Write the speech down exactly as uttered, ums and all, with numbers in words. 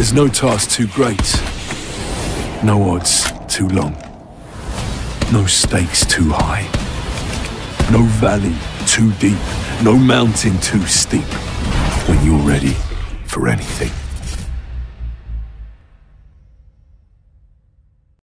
There's no task too great, no odds too long, no stakes too high, no valley too deep, no mountain too steep when you're ready for anything.